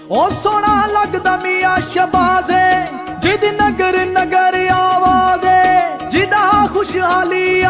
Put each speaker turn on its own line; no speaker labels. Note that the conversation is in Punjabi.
ओ सोना लगदा मियां शबाज़े जिद नगर नगर आवाज़े जिदा खुशहाली